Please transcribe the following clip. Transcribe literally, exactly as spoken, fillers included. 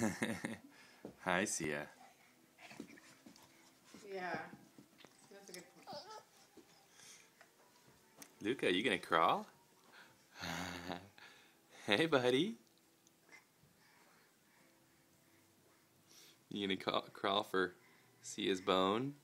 Hi, Sia. Yeah, that's a good point. Luca, you gonna crawl? Hey, buddy. You gonna ca crawl for Sia's bone?